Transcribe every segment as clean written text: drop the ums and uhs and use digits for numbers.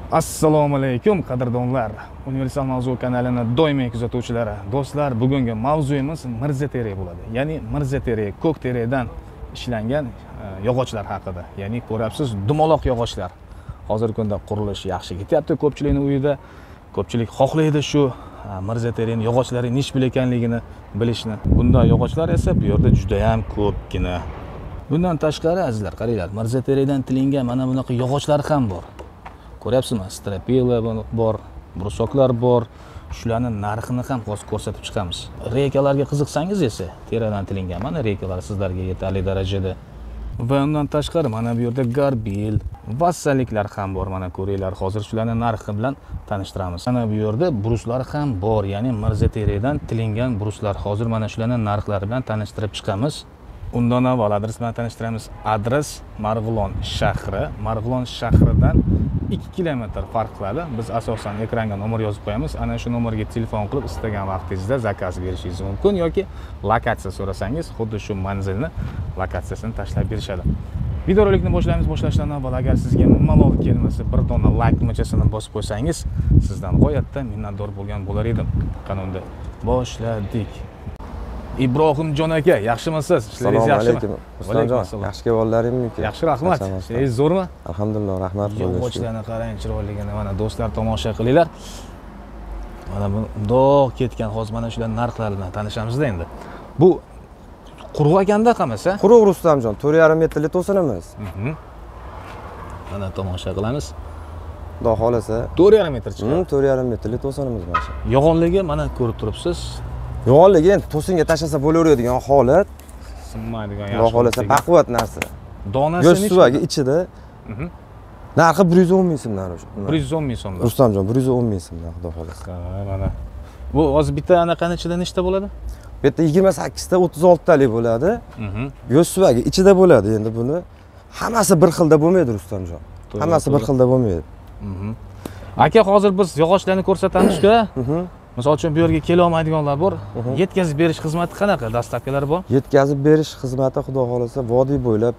Assalomu alaykum qadrdonlar. Universal mavzu kanalini doimiy kuzatuvchilari. Do'stlar, bugungi mavzuyimiz mirza teri bo'ladi. Ya'ni mirza teri, ko'k teridan ishlangan yog'ochlar haqida. Ya'ni ko'ryapsiz, dumaloq yog'ochlar. Hozirgi kunda qurilish yaxshi ketyapti ko'pchilikning uyida. Ko'pchilik xohlaydi shu mirza terining yog'ochlari nish ekanligini bilishni. Bunday yog'ochlar esa bu yerda juda ham ko'pgina. Bundan tashqari azizlar, qaranglar, mirza teridan tilingan mana bunaqa yog'ochlar ham bor. Ko'ryapsizmi? Strapila bor, brusoklar bor. Shularning narxini ham hozir ko'rsatib chiqamiz. Reykalarga qiziqsangiz esa, teradan tilingan mana reykalar sizlarga yetarli darajada. Va undan tashqari mana bu yerda garbil, vassalliklar ham bor. Mana ko'ringlar, hozir shularning narxi bilan tanishtiramiz. Mana bu yerda bruslar ham bor, ya'ni mirza teridan tilingan bruslar. Hozir mana shularning narxlari bilan tanishtirib chiqamiz. Undan avval adres bilan tanishtiramiz. Adres Marg'ilon shahri. Marg'ilon shahridan 2 kilometr farq qiladi. Biz asosan ekranga nomer yozib qo'yamiz. Ana shu nomerga telefon qilib istagan vaqtingizda zakaz berishingiz mumkin yoki lokatsiya so'rasangiz, xuddi shu manzilni lokatsiyasini tashlab berishadi. Videorolikni boshlaymiz. Boshlashdan avval agar sizga malol kelmasa, bir dona like tugmachasini bosib qo'ysangiz, sizdan g'oyatda minnatdor bo'lgan bo'lar edim. Qanunda boshladik. Ibrohimjon aka, yaxshimisiz? Ishlaringiz yaxshimi? Ruslanjon, yaxshi kelganlaringmi? Yaxshi, rahmat. Ishlaringiz zo'rmi? Alhamdulillah, rahmat. Yog'ochlarni qarang, chiroyligini mana do'stlar tomosha qilinglar. Mana bundoq ketgan, hozir mana shular narxlari bilan tanishamiz-da endi. Bu quruq ekanda qamasa? Quruq Rustamjon, 4,5 metrli to'sinimiz. Mana tomosha qilamiz. Xudo xolasa 4,5 metr chiqadi. 4,5 metrli to'sinimiz mana shu. Yo'g'onligi mana ko'rib turibsiz. Yo'g'onligi endi to'singa tashlasa bo'laveradigan holat. Sinmaydigan yaxshi. Xudo xolasa baquvvat narsa. Donasi go'sht suvagi ichida. Narxi 110 ming so'mdan. 110 ming so'mdan. Rustamjon, 110 ming so'mdan, xudo xolasa. Mana. Bu hozir bitta anaqani ichida nechta bo'ladi? Bu yerda 28 ta 36 talik bo'ladi. Go'sht suvagi ichida bo'ladi. Endi buni hammasi bir xilda bo'lmaydi, Rustamjon. Hammasi bir xilda bo'lmaydi. Aka, hozir biz yog'ochlarni ko'rsatamiz-ku. Misol uchun bu yerga kela olmaydiganlar bor. Yetkazib berish xizmati qanaqa? Dastavkalari bor? Yetkazib berish xizmati xudo xolasa vodiy bo'ylab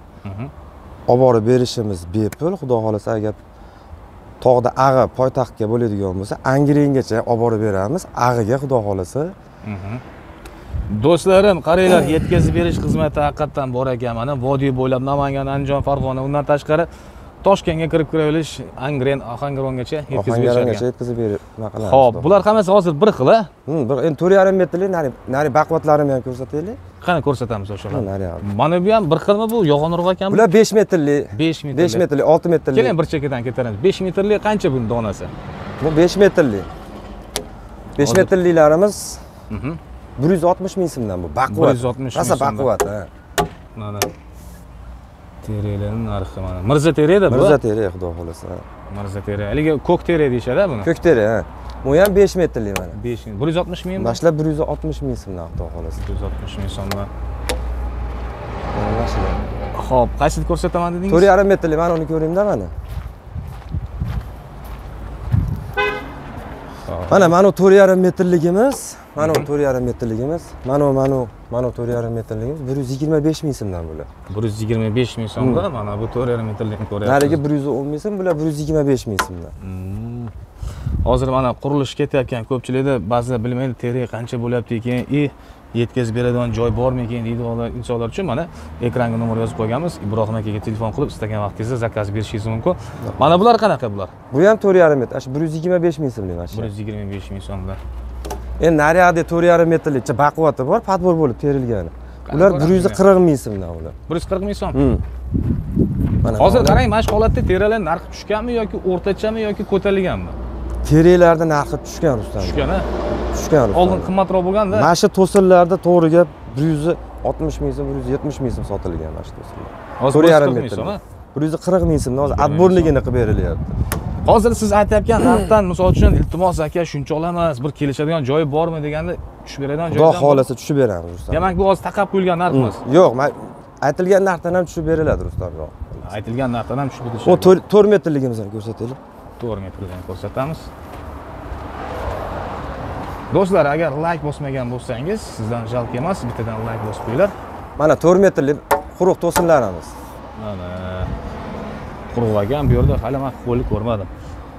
olib borib berishimiz bepul. Xudo xolasa agar tog'da ag'i poytaxtga bo'ladigan bo'lsa, Angrengacha olib borib beramiz. Ag'iga xudo xolasa. Do'stlarim, qaranglar, yetkazib berish xizmati haqiqatan bor ekan. Mana vodiy bo'ylab Namangan, Andijon, Farg'ona, undan tashqari Toshkentga kirib kiraverish, Ohangarongacha yetkazib berishadi. Yetkazib berib, Xo'p, bular hammasi hozir bir xil, a? Endi 4,5 metrli, nari baquvvatlarini ham ko'rsataylik. Qani ko'rsatamiz o'shalarni. Mana bu ham bir xilmi bu? Yo'g'onroq ekanmi? Bular 5 metrli. 5 metrli. 5 metrli, 6 metrli. Keling bir chekkadan ketaramiz. 5 metrli qancha buning donasi? Bu 5 metrli. 5 metrlilarimiz 160 ming so'mdan bu. Baquvvat. 160 ming. Rosa baquvvat, ha. Mana terilarning narxi mana. Mirza teri-da bu. Mirza teri, xudo xolasa. Mirza teri. Haliga ko'k teri deyshadi buni. Ko'k teri, ha. Bu ham 5 metrli mana. 5 ming. 160 mingmi? Boshlab 160 ming so'mdan, xudo xolasa. 160 ming so'mdan. Mana shu. Xo'p, qaysini ko'rsataman dedingiz? 4,5 metrli, mana uni ko'ring-da mana. Mana 4,5 metrligimiz, mana 4,5 metrligimiz, mana 4,5 metrligimiz 125 ming so'mdan bular. 125 ming so'mda mana bu 4,5 metrlikni ko'ryapsiz. Nariga 110 ming so'm, bular 125 ming so'mdan. Hozir mana qurilish ketayotgan ko'pchilikda ba'zilar bilmaydi teri qancha bo'lyapti ekan, yetkazib beradigan joy bormi ekan deydi insonlar uchun mana ekranga nomer yozib qo'yganmiz. Ibrohim akaga telefon qilib istagan vaqtingizda zakaz berishingiz mumkin. Mana bular qanaqa bular? Bu ham 4,5 metr, shu 125 ming so'mlik mana shu. 125 ming so'mdan. Endi nariyada 4,5 metrlikcha baquvvati bor, podbor bo'lib terilgani. Ular 140 ming so'mdan ular. 140 ming so'm. Hozir qarang, mana shu holatda terilar narxi tushganmi yoki o'rtachami yoki ko'tarilganmi? Terilarda narxi tushgan Rustam. Tushgan-a? Tushgan. Oldin qimmatroq bo'lganda. Mana shu to'sinlarda to'g'riga 160 ming so'm, 170 ming so'm sotilgan mana shu to'sinlar. Hozir 140 ming so'm, 140 ming so'mdan hozir adborligini qilib berilyapti. Hozir siz aytayotgan narxdan misol uchun iltimos aka shuncha olamiz, bir kelishadigan joyi bormi deganda tushib beradigan joydan. Xudo xolasa tushib beramiz Rustam. Demak, bu hozir taqab qo'yilgan narx emas. Yo'q, aytilgan narxdan ham tushib beriladi Rustam. Aytilgan narxdan ham tushib berishadi. O 4 metrligimizni ko'rsataylik. 4 metrligini ko'rsatamiz. Do'stlar, agar like bosmagan bo'lsangiz, sizdan jalb emas, bittadan like bosib qo'yinglar. Mana 4 metrli quruq to'sinlarimiz. Mana quruq ekan, bu yerda hali men qo'lni ko'rmadim.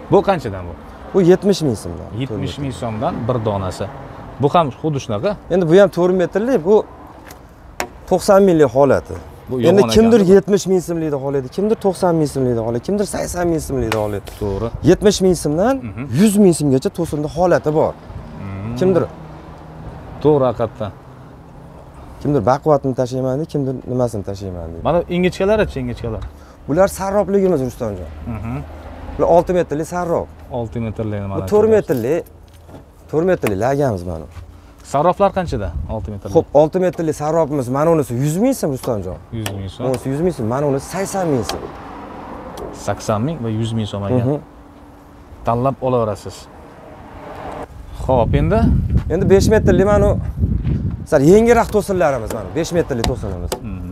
Bu qanchadan bu? Bu 70 ming so'mdan. 70 ming so'mdan bir donasi. Bu ham xuddi shunaqa. Endi bu ham 4 metrlik, bu 90 minglik holati. Bu Endi yo'g'on kimdir ekan. 70 ming so'mlikda oladi, kimdir 90 ming so'mlikda oladi, kimdir 80 ming so'mlikda oladi. To'g'ri. 70 ming so'mdan 100 ming so'mgacha to'sinda holati bor. Kimdir To'g'ri haqiqatdan. kimdir baquvvatini tashiyman deydi, kimdir nimasini tashiyman deydi. Mana ingichkalari-chi, ingichkalar. Bular sarrobligimiz Rustamjon. Bular 6 metrlik sarrob. 6 metrlik Bu mana. 4 metrlik 4 metrlik lagamiz mana. Sarroflar qanchada? 6 metrlik. Xo'p, 6 metrlik sarrobimiz mana unisi 100 ming so'm Rustamjon. 100 ming so'm. Unisi 100 ming so'm, mana unisi 80 ming so'm. 80 ming va 100 ming so'm ekan. Tanlab olaverasiz. Xo'p, Endi 5 metrlik mana sal yengilroq to'sinlarimiz mana 5 metrlik to'sinimiz.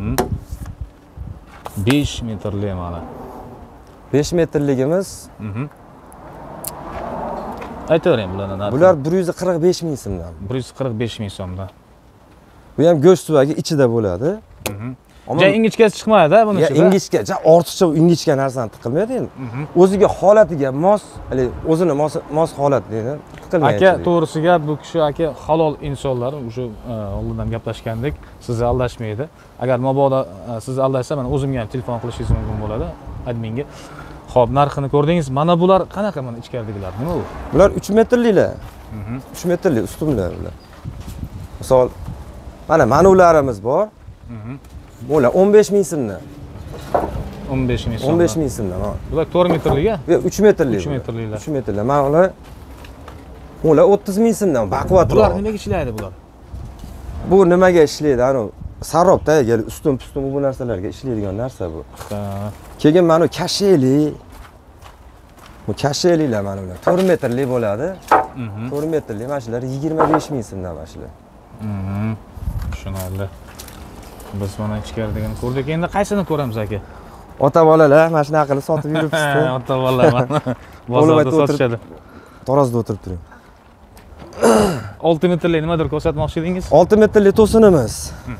5 metrli mana. 5 metrligimiz Aytavering bularni narxi. bular 145 ming so'mdan. 145 ming so'mdan. Bu ham go'sht suvagi ichida bo'ladi. Ja ingichkasi chiqmaydi-da buni Ya ichida. ingichka, ja ortiqcha ingichka narsani tiqilmaydi endi. O'ziga holatiga mos, o'zini mos holatini tiqilmaydi. Aka, to'g'risi gap, bu kishi aka halol insonlar, o'sha oldindan gaplashgandik, sizni aldashmaydi. Agar mabodo sizni aldashsa, mana o'zimga ham telefon qilishingiz mumkin bo'ladi adminga. Xo'p, narxini ko'rdingiz. Mana bular qanaqa mana ichkaridagilar? Nima bu? Bular 3 metrliklar. 3 metrlik ustunlar bular. Misol mana manularimiz bor. Bular 15 ming so'mdan. 15 ming so'm. 15 ming so'mdan. Bular 4 metrliga? Yo 3 metrlik. 3 metrliklar. 3 metrlik. Mana ular 30 ming so'mdan baquvvatroq. Bular nimaga ishlaydi bular? Bu nimaga ishlaydi? Ana sarobda ustun bu narsalarga ishlaydigan narsa bu. Keyin mana kasheli. Bu kasheliklar mana ular 4 metrlik bo'ladi. 4 metrlik mana shular 25 ming so'mdan mana shular. Tushunarli. Biz mana ichkaridan ko'rdik. Endi qaysini ko'ramiz aka? Ota bolalar mana shunaqa qilib sotib yuribsiz. Ota bolalar mana bozorda sotishadi. Tarozda o'tirib turing. 6 metrlik nimadir ko'rsatmoqchi edingiz? 6 metrlik to'sinimiz.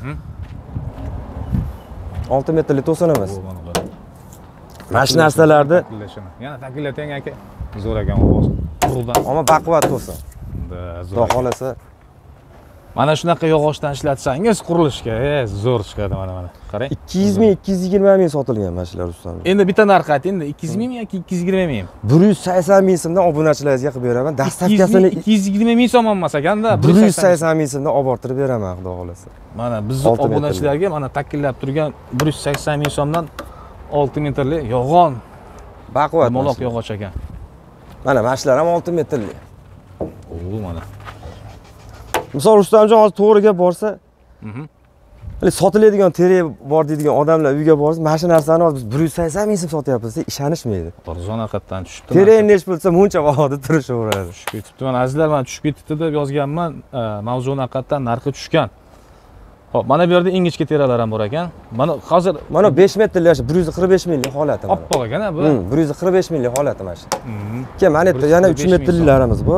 6 metrlik to'sinimiz. Mana shu narsalarni yana taqillating aka. Zo'r ekan ovoz. Quruqdan. ammo baquvvat to'sin. Zo'r. Xudo xolasa Mana shunaqa yog'ochdan ishlatsangiz qurilishga zo'r chiqadi mana. Qarang. 200 ming, 220 ming sotilgan mana shular ustam. Endi bitta narx ayting, endi 200 ming yoki 220 ming? 180 ming so'mdan obunachilaringizga qilib beraman. Dastavkasini 220 ming so'm olmas ekanda, 180 ming so'mdan olib bortirib beraman, xudo xolasa. Mana biz obunachilarga mana takillab turgan 180 ming so'mdan 6 metrli yog'on Baquvvat. moloq yog'och ekan. Mana shular ham 6 metrli. O, mana. Misol Rustamjon hozir to'g'riga borsa, sotiladigan terak bor deydigan odamlar uyga borsa, mana shu narsani hozir biz 180 ming so'm sotyapmiz deb ishonishmaydi. Arzon haqiqatdan tushibdi. Terak nech bo'lsa, muncha vaqtda turishaveradi. Tushib ketibdi. Mana azizlar, mana tushib ketibdi deb yozganman. Mavzuni haqiqatdan narxi tushgan. Xo'p, mana bu yerda ingichka teralar ham bor ekan. Mana hozir mana 5 metrli 145 minglik holati mana. oppoq ekan bu. 145 minglik holati mana shu. Keyin mana bu yana 3 metrlilarimiz bor.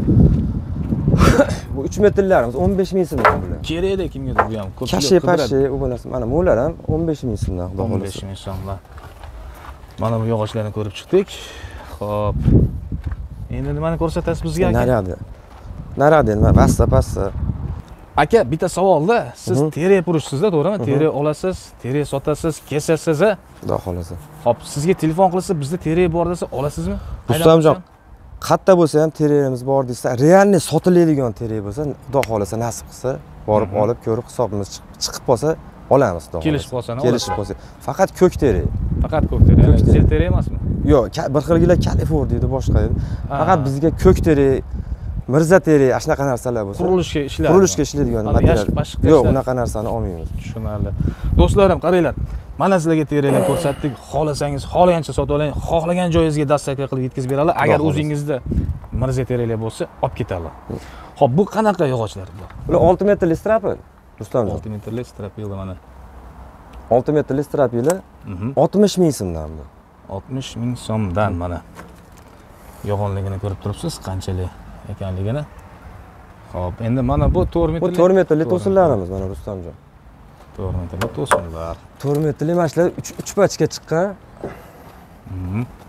Bu 3 metrlarimiz 15 ming so'mdan bular. Kerakda kimgadir bu ham ko'pchilik Kashi pashi u bo'lasa mana bular ham 15 ming so'mdan, xudo xolasa. 15 ming so'mdan. Mana bu yog'ochlarni ko'rib chiqdik. Xo'p. Endi nimani ko'rsatasiz bizga aka? Naradi nima? Passa. Aka, bitta savolda, siz terak purishsizda, to'g'rimi? Terak olasiz, terak sotasiz, kesasiz, a? Xudo xolasa. Xo'p, sizga telefon qilsa, bizda terak bor desa, olasizmi? Rustamjon, qayerda bo'lsa ham terakimiz bor desa, realni sotiladigan terak bo'lsa, xudo xolasa nasib qilsa, borib olib ko'rib hisobimiz chiqib qolsa, olamiz, xudo xolasa. Kelishib qolsa, kelishib qolsa. Faqat ko'k terak. Faqat ko'k terak. Zil terak emasmi? Yo'q, bir xilgilar Kalifor deydi, boshqa edi. Faqat bizga ko'k terak, Mirza terak, shunaqa narsalar bo'lsa, qurilishga ishlaydi. Qurilishga ishlaydigan material. Yo'q, unaqa narsani olmaymiz. Tushunarli. Do'stlarim, qaranglar. Mana sizlarga teraklarni ko'rsatdik. Xohlasangiz, xohlagancha sotib oling, xohlagan joyingizga dastavka qilib yetkazib beradilar. Agar o'zingizda Mirza teraklar bo'lsa, olib ketadilar. Xo'p, bu qanaqa yog'ochlar bular? Bular 6 metrli strapil. Rustamjon. 6 metrli strapil mana. 6 metrli strapili 60 ming so'mdan bu. 60 ming so'mdan mana. Yog'onligini ko'rib turibsiz, qanchalik ekanligini. Xo'p, endi mana bu 4 metrli. Bu 4 metrli to'sinlarimiz mana Rustamjon. 4 metrli to'sinlar. 4 metrli mana shular 3 pachka chiqqan.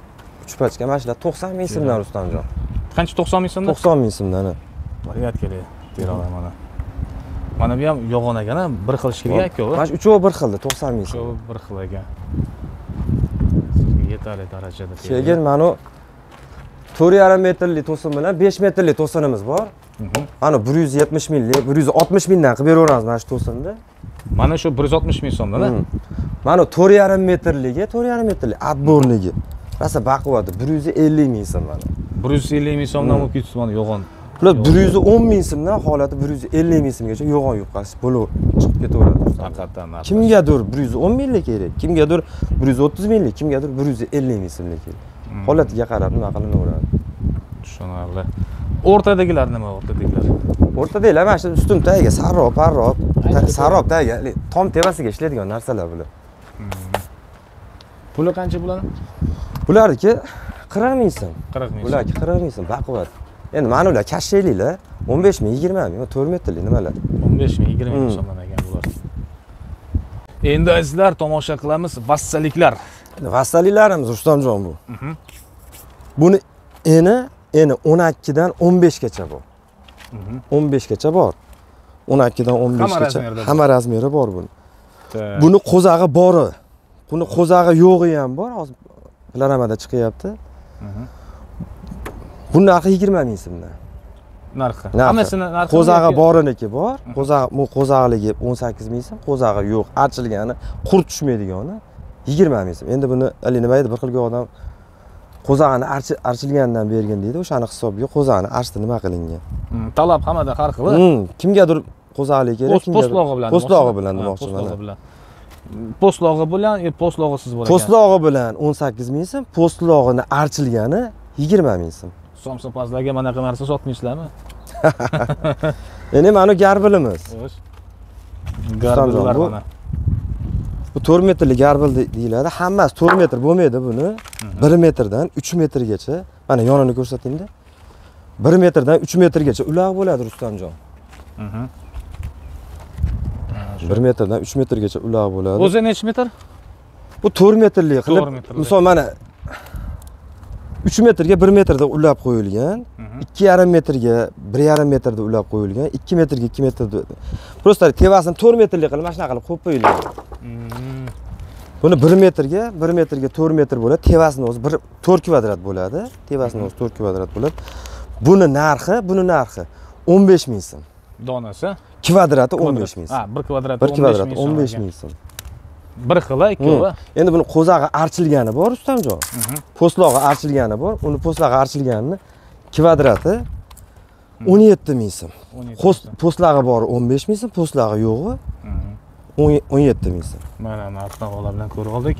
uch pachka mana shular 90 ming so'mdan Rustamjon. Qancha 90 ming so'mdan? 90 ming so'mdan. Variat kerak. Bera olaman mana. Mana bu ham yo'g'on ekan, bir xil shkilga ikkovi. Mana shu uchovi bir xilda 90 ming so'm. Uchovi bir xil ekan. Sizga yetarli darajada. Keyin mana 4,5 metrli to'sin bilan 5 metrli to'sinimiz bor. Mana 170 minglik, 160 mingdan qilib beraveramiz mana shu to'sinni. Mana shu 160 ming so'mdan-a? Mana 4,5 metrligi, 4,5 metrli atborligi. Rasa baquvvati 150 ming so'm mana. 150 ming so'mdan bo'lib ketibdi mana yo'g'on. Bular 110 ming so'mdan holati 150 ming so'mgacha yo'g'on yubqasi bo'lib chiqib ketaveradi. Haqiqatan. Kimgadir 110 minglik kerak, kimgadir 130 minglik, kimgadir 150 ming so'mlik kerak. Holatiga qarab nima qilinaveradi. Tushunarli. O'rtadagilar nima o'rtadagilar? O'rtadagilar mana shu ustum tagiga sarrob, parrob, sarrob tagiga tom tevasiga ishlaydigan narsalar bular. Puli qancha bo'ladi? Bularniki 40 ming so'm. 40 ming. Bularki 40 ming so'm baquvvat. Endi mana ular kashshayliklar 15 ming, 20 ming, 4 metrli nimalar. 15 ming, 20 ming so'mdan ekan bular. Endi sizlar tomosha qilamiz vassaliklar. Vassaliklarimiz Rustamjon bu. Buni eni 12 dan 15 gacha bor. 15 gacha bor. 12 dan 15 gacha hamma razmeri bor buni. Buni qo'zag'i bori. Buni qo'zag'i yo'g'i ham bor. Hozir panoramada chiqyapti. Buni narxi 20 ming so'mdan. Narxi. Hammasini narxi. Qo'zag'i boriniki bor. Qo'zag'ligi 18 ming so'm, qo'zag'i yo'q, archilgani, qurt tushmaydigani 20 ming so'm. Endi buni nima edi bir xilga odam qo'zag'ini archilgandan bergin deydi. O'shani hisobiga qo'zag'ini archdi nima qilingan. Talab hammada har xil. Kimgadir qo'zag'lik kerak, postlog'i bilan. Postlog'i bilan demoqchiman. Postlog'i bilan, postlog'isiz bo'ladi. Postlog'i bilan 18 ming so'm, postlog'ini archilgani 20 ming so'm. Somsapazlarga mana bunaqa narsa sotmaysizlarmi? Endi mana garbilimiz. Garbillar mana. Bu 4 metrli garbil deyiladi. Hammasi 4 metr bo'lmaydi buni. 1 metrdan 3 metrgacha. Mana yonini ko'rsatingda. 1 metrdan 3 metrgacha uloq bo'ladi Rustamjon. 1 metrdan 3 metrgacha uloq bo'ladi. O'zi necha metr? Bu 4 metrli qilib, misol mana 3 metrga 1 metrda ulab qo'yilgan, 2,5 metrga 1,5 metrda ulab qo'yilgan, 2 metrga 2 metrda. Prosta tevasini 4 metrli qilib mana shunaqa qilib qo'yib qo'yilgan. Buni 1 metrga 4 metr bo'ladi. Tevasini o'zi 4 kvadrat bo'ladi. Tevasini o'zi 4 kvadrat bo'ladi. Buni narxi 15 ming so'm. Donasi? Kvadrati 15 ming so'm. Ha, 1 kvadrati 15 ming so'm. Bir xila, ikkovi. Endi buni qo'zag'i archilgani bor Rustamjon. Postlog'i archilgani bor. Uni postlog'i archilganini kvadrati 17 ming so'm. Postlog'i bori 15 ming so'm, postlog'i yo'g'i 17 ming so'm. Mana narx-navolar bilan ko'rib oldik.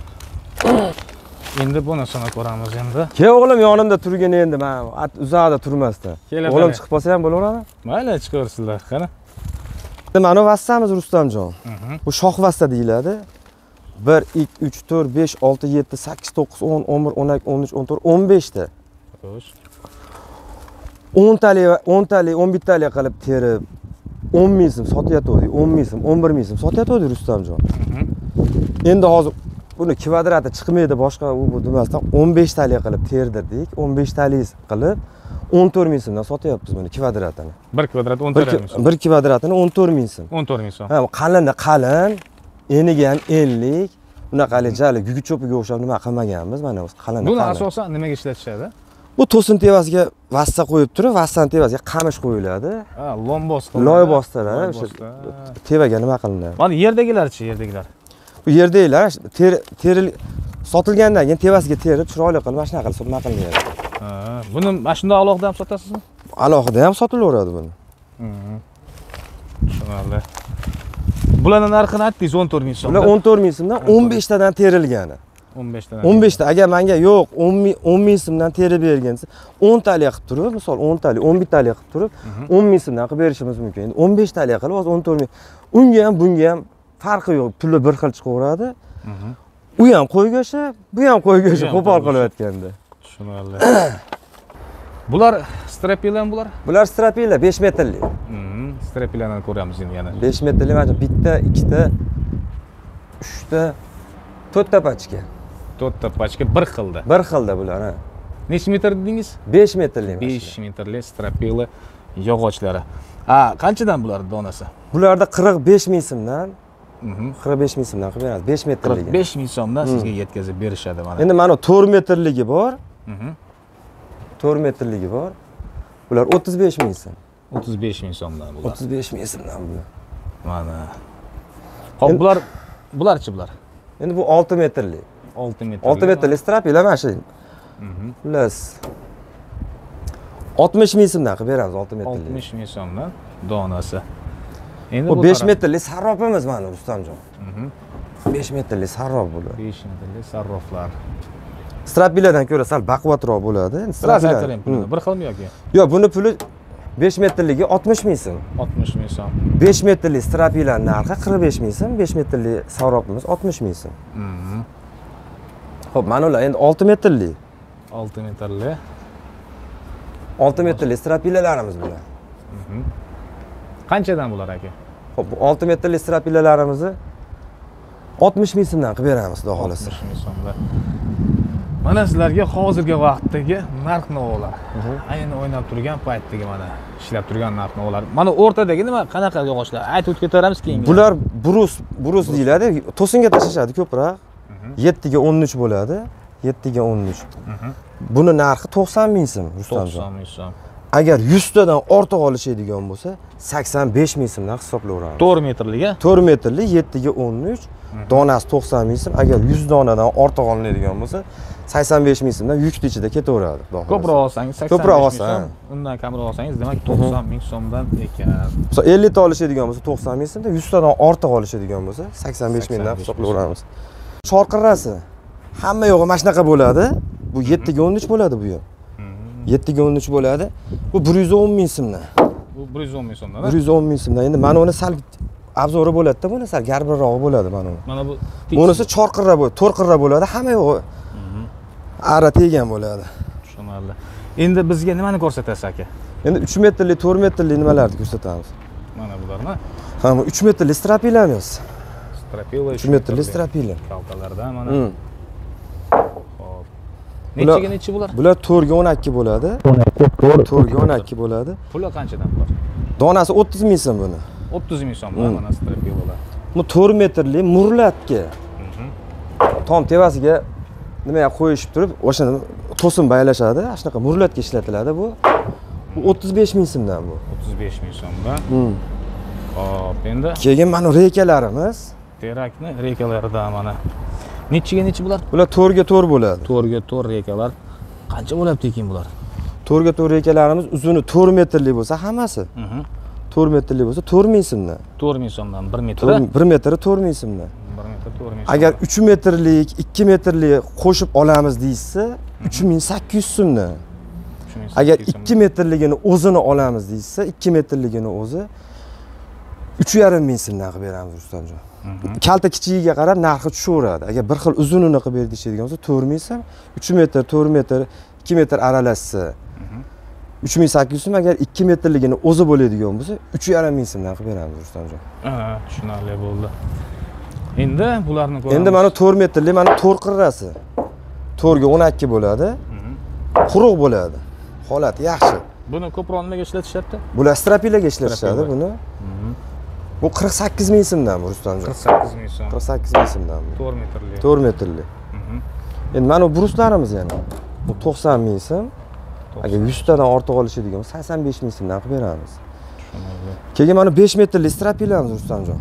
Endi bunisini ko'ramiz endi. Kel o'g'lim yonimda turgin endi, men uzoqda turmasdan. O'g'lim chiqib qolsa ham bo'laveradimi? Mayli, chiqarsizlar, qani. Mana vassamiz Rustamjon. Bu shoh vassa deyiladi. 1 2 3 4 5 6 7 8 9 10 11 12 13 14 15 ta. Xo'sh. 10 tali 11 tali qilib terib 10 ming so'm sotyapti, 10 ming so'm, 11 ming so'm sotyapti Rustamjon. Endi hozir buni kvadrati chiqmaydi, boshqa u demasdan 15 tali qilib terdirdik. 15 tali qilib 14 ming so'mdan sotyapmiz buni kvadratini. 1 kvadrat 14 ming so'm. 1 kvadratini 14 ming so'm. 14 ming so'm. Ha, qalin, eniga ham enlik. Bunaqalik jali guguchopiga o'xshab nima qilmaganmiz, mana o'zi qalin. Buni asosan nimaga ishlatishadi? Bu to'sin tevasiga vassa qo'yib turib, vassani tevasiga qamish qo'yiladi. Ha, lombos. Loy bostiradi, o'sha tevaga nima qilinadi? Mana yerdagilar-chi, yerdagilar. Bu yerdagilar teril sotilgandan keyin tevasiga terib, chiroyli qilib mana shunaqa qilib nima qilinadi. Ha, buni mana shunday alohida ham sotasizmi? Alohida ham sotilaveradi buni. Tushunarli. Bularning narxini aytdingiz 14 ming so'm. Bular 14 ming so'mdan 15 tadan terilgani. 15 tadan. 15 ta. Agar menga yo'q 10 ming so'mdan terib bergansiz, 10 tali qilib turib, misol 10 tali, 11 tali qilib turib, 10 ming so'mdan qilib berishimiz mumkin. Endi 15 tali qilib, hozir 14 ming. Unga ham, bunga ham farqi yo'q. Puli bir xil chiqaveradi. U ham qo'y go'shti, bu ham qo'y go'shti qo'pol qilayotganda. Tushunarli. Bular strapilan bular? Bular strapilan 5 metrli. Strapilanni ko'ramiz endi yana. 5 metrli mana bitta, ikkita, 3 ta, 4 ta pachka. to'rtta pachka bir xilda. Bir xilda bular, ha. Necha metr dedingiz? 5 metrlik. 5 metrli strapila yog'ochlari. Ha, qanchadan bular donasi? Bularda 45 ming so'mdan 45 ming so'mdan qilib beramiz. 5 metrligi. 45 ming so'mdan sizga yetkazib berishadi mana. Endi mana 4 metrligi bor. 4 metrligi bor. Bular 35 ming so'm. 35 ming so'mdan bular. 35 ming so'mdan bular. Mana. Hop, bularchi bular. Endi bu 6 metrlik. 6 metrli. 6 metrlik strapila mana shu. Plus 60 ming so'mdan qilib beramiz 6 metrlik. 60 ming so'mdan donasi. Endi bu 5 metrlik sarrofimiz mana Rustamjon. 5 metrlik sarrof bular. 5 metrli sarroflar. Strapiladan ko'ra sal baquvvatroq bo'ladi. Strapiladan bir xilmi yoki? Yo'q, buni puli 5 metrligi 60 ming so'm. 60 ming so'm. 5 metrlik strapilaning narxi 45 ming so'm, 5 metrlik sarrofimiz 60 ming so'm. Xo'p, mana ular endi 6 metrlik. 6 metrli. 6 metrlik strapilalarimiz bular. Qanchadan bular aka? Xo'p, bu 6 metrlik strapilalarimizni 60 ming so'mdan qilib beramiz, xudo xolasa. 60 ming so'mdan. Mana sizlarga hozirgi vaqtdagi narx-navolar. Ayni o'ynab turgan paytdagi mana ishlab turgan narx-navolar. Mana o'rtadagi nima, qanaqa yog'ochlar? Aytib o'tib ketaramiz keyin. Bular brus deyiladi. To'singa tashlashadi ko'proq. 7 ga 13 bo'ladi. 7 ga 13. Buni narxi 90 ming so'm, Rustamjon. 90 ming so'm. Agar 100 tadan ortiq olishadigan bo'lsa, 85 ming so'mdan hisoblayveramiz. 4 metrliga? 4 metrli 7 ga 13, donasi 90 ming so'm. Agar 100 donadan ortiq olinadigan bo'lsa, 85 ming so'mdan yukni ichida ketaveradi. Ko'proq olsangiz 85 ming so'm, undan kamroq olsangiz demak 90 ming so'mdan ekan. Masalan 50 ta olishadigan bo'lsa 90 ming so'mdan, 100 tadan ortiq olishadigan bo'lsa 85 mingdan hisoblayveramiz. Chorqirrasi hamma yo'g'i mana shunaqa bo'ladi. Bu 7 ga 13 bo'ladi bu yo'q. 7 ga 13 bo'ladi. Bu 110 ming so'mdan. Bu 110 ming so'mdan. 110 ming so'mdan. Endi mana uni sal obzori bo'ladi-da, buni sal garbirroq bo'ladi mana bu. Mana bu bunisi chorqirra bo'ladi, to'rqirra bo'ladi, hamma yo'g'i ara tegan bo'ladi. Tushunarli. Endi bizga nimani ko'rsatasiz aka? Endi 3 metrli, 4 metrli nimalarni ko'rsatamiz. Mana bularni. Ha, 3 metrli strapilamiz. Strapila 3 metrli strapila. Kalkalardan mana. Xo'p. Nechiga nechi bular? Bular 4 ga 12 bo'ladi. 4 ga 12 bo'ladi. Puli qanchadan bular? Donasi 30 ming so'm buni. 30 ming so'm mana strapilalar. Bu 4 metrli murlatga. Tom tevasiga nimaga qo'yishib turib, o'shani to'sin baylashadi. Shunaqa murlatga ishlatiladi bu. Bu 35 ming so'mdan bu. 35 ming so'mdan. Xo'p, endi keyin mana reykalarimiz. Terakni reykalaridan mana. Nechiga nechi bular? Bular 4 ga 4 bo'ladi. 4 ga 4 reykalar. Qancha bo'lyapti ekan bular? 4 ga 4 reykalarimiz uzuni 4 metrli bo'lsa hammasi. 4 metrli bo'lsa 4 ming so'mdan. 4 ming so'mdan 1 metri. 1 metri 4 ming so'mdan. 1 metr 4 ming. Agar 3 metrlik, 2 metrlik qo'shib olamiz deysa, 3800 so'mdan. Agar 2 metrligini o'zini olamiz deysa, 2 metrligini o'zi 3,5 ming so'mdan qilib beramiz Rustamjon. Kalta kichigiga qarab narxi tushaveradi. Agar bir xil uzunini qilib ber deyishadigan bo'lsa 4 ming so'm, 3 metr, 4 metr, 2 metr aralashsa 3800 so'm. Agar 2 metrligini o'zi bo'ladigan bo'lsa 3,5 ming so'mdan qilib beramiz Rustamjon. Ha, tushunarli bo'ldi. Endi bularni ko'ramiz. Endi mana 4 metrli, mana to'rqirrasi. 4 ga 12 bo'ladi. Quruq bo'ladi. Holati yaxshi. Buni ko'proq nimaga ishlatishyapti? Bular strapilaga ishlatishadi buni. Bu 48 ming so'mdan bu Rustamjon. 48 ming so'm. 48 ming so'mdan bu. 4 metrli. 4 metrli. Endi mana bu bruslarimiz yana. Bu 90 ming so'm. Agar 100 tadan ortiq olishadigan bo'lsa 85 ming so'mdan qilib beramiz. Tushunarli. Keyin mana 5 metrli strapilamiz Rustamjon.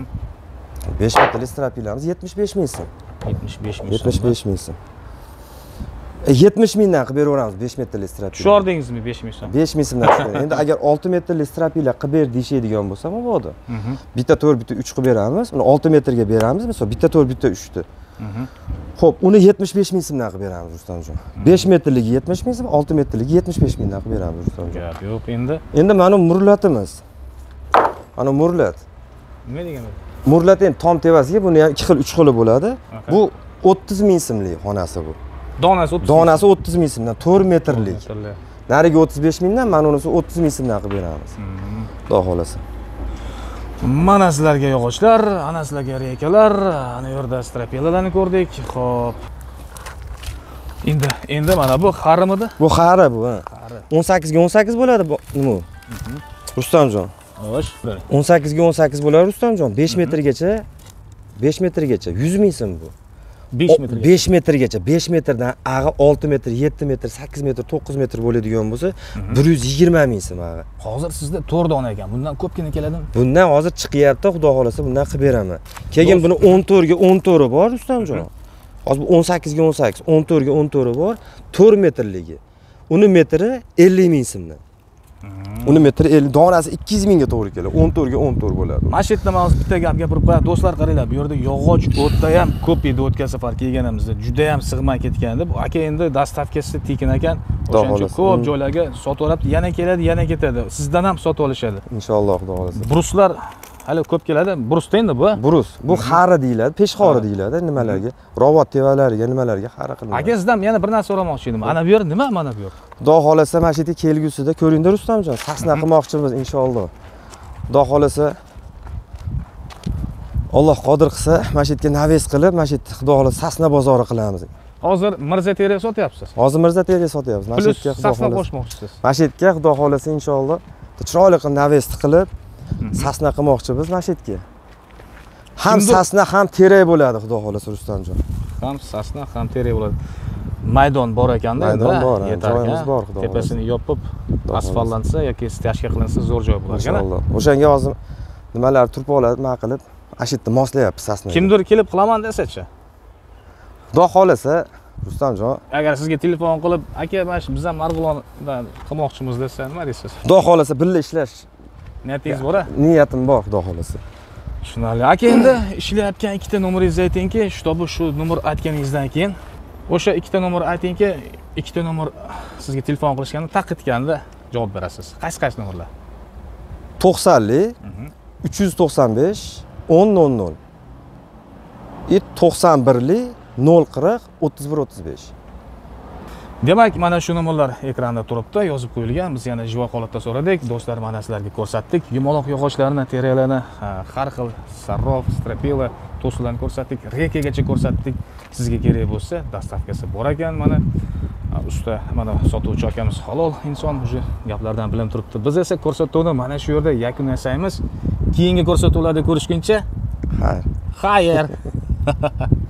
5 metrli strapilamiz 75 ming so'm. 75 ming. 75 ming so'm. 70 mingdan qilib beraveramiz 5 metrli strapila. Shu ordingizmi 5 ming so'm? 5 ming so'mdan tushadi. Endi agar 6 metrli strapila qilib ber deyishadigan bo'lsa, mabodo. Bitta 4, bitta 3 qilib beramiz. Uni 6 metrga beramiz, masalan, bitta 4, bitta 3 ni. Xo'p, uni 75 ming so'mdan qilib beramiz Rustamjon. 5 metrligi 70 ming so'm, 6 metrligi 75 mingdan qilib beramiz Rustamjon. Gap yo'q endi. Endi mana murlatimiz. Mana murlat. Nima degani? Murlat endi tom tevasiga buni ham 2 xil, 3 xili bo'ladi. Bu 30 ming so'mlik xonasi bu. Donasi 30. Donasi 30 ming so'mdan 4 metrlik. Nariga 35 mingdan, mana unisi 30 ming so'mdan qilib beramiz. Xudo xolasa. Mana sizlarga yog'ochlar, ana sizlarga reykalar, ana yerda strapilalarni ko'rdik. Xo'p. Endi mana bu xarimidi? Bu xari bu, ha. Xari. 18 ga 18 bo'ladi bu. Nima? Rustamjon. Xo'sh, bering. 18 ga 18 bo'ladi Rustamjon. 5 metrgacha 5 metrgacha 100 ming so'm bu. 5 metrga. 5 metrgacha, 5 metrdan ag'i 6 metr, 7 metr, 8 metr, 9 metr bo'ladigan bo'lsa, 120 ming so'm ag'i. Hozir sizda 4 dona ekan. Bundan ko'pgina keladimi? Bundan hozir chiqyapti, xudo xolasa bundan qilib beraman. Keyin buni 14 ga 14 bor Rustamjon. Hozir bu 18 ga 18, 14 ga 14 bor, 4 metrligi. Uni metri 50 ming so'mdan. Uni metri 50, donasi 200 mingga to'g'ri keladi. 14 ga 14 bo'ladi. Mana shu yerda men hozir bitta gap gapirib qo'yaman. Do'stlar qaranglar, bu yerda yog'och o'tda ham ko'p edi o'tgan safar kelganimizda. Juda ham sig'may ketgandi. Bu aka endi dastavkasi tekin ekan. O'shaning uchun ko'p joylarga sotib olibdi. Yana keladi, yana ketadi. Sizdan ham sotib olishadi. Inshaalloh, xudo xolasa. Bruslar hali ko'p keladi. Brusda endi bu. Brus. Bu xari deyiladi, peshxori deyiladi nimalarga? Robot tevalariga, nimalarga xari qilinadi. Aka sizdan yana bir narsa so'ramoqchi edim. Ana bu yer nima? Mana bu yer. Xudo xolasa mana shu yerga kelgusida ko'ringlar Rustamjon. Sasna qilmoqchimiz inshaalloh. Xudo xolasa Alloh qodir qilsa, mana shu yerga naves qilib, mana shu yerda xudo xolasa sasna bozori qilamiz. Hozir Mirza tere sotyapsiz. Hozir Mirza tere sotyapmiz. Mana shu yerga xudo sasna xolasa qo'shmoqchisiz. Mana shu yerga xudo xolasa inshaalloh chiroyli qilib naves qilib, sasna qilmoqchimiz mana shu yerga. Ham sasna, ham terak bo'ladi xudo xolasa Rustamjon. Ham sasna, ham terak bo'ladi. Maydon bor ekanda, maydon bor, joyimiz bor xudo xolasa. Tepasini yopib, asfaltlansa yoki stashka qilinsa zo'r joy bo'lar ekan. Inshaalloh. O'shanga hozir nimalar turib oladi, nima qilib, mana shu yerda moslayapmiz sasnaga. Kimdir kelib qilaman desa-chi? Xudo xolasa Rustamjon, agar sizga telefon qilib, aka mana shu biz ham Marg'ilondan qilmoqchimiz desa, nima deysiz? Xudo xolasa birga ishlash niyatingiz bor-a? Niyatim bor, xudo xolasa. Tushunarli. Aka endi ishlayotgan ikkita nomeringizni aytingki, shu nomer aytganingizdan keyin o'sha ikkita nomer aytingki, ikkita nomer sizga telefon qilishganda taqitganda javob berasiz. Qaysi nomerlar? 90 395 1000 91 040 31 35. Demak, mana shu nomerlar ekranda turibdi, yozib qo'yilgan. Biz yana javob holatda so'radik. Do'stlar, mana sizlarga ko'rsatdik. Yumaloq yog'ochlarini, teralarni, har xil sarrof, strapila, to'siqlarni ko'rsatdik. Rekagacha ko'rsatdik. Sizga kerak bo'lsa, dastavkasi bor ekan. Mana usta, mana sotuvchi akamiz halol inson, o'sha gaplardan bilinib turibdi. Biz esa ko'rsatuvni mana shu yerda yakunlaymiz. Keyingi ko'rsatuvlarda ko'rishguncha, Xayr. xayr.